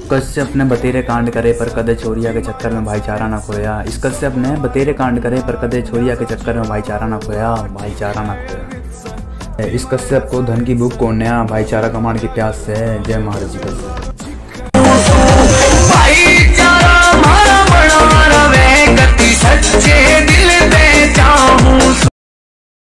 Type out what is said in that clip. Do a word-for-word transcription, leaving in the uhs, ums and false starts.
कश्यप ने बतेरे कांड करे पर कदे छोरिया के चक्कर में भाईचारा ना खोया। इस कश्यप ने बतेरे कांड करे पर कदे छोरिया के चक्कर में भाईचारा ना खोया, भाईचारा ना खोया। इस कश्यप को धन की भूख कौन नया, भाईचारा कमाने की प्यास से। जय महाराज जी।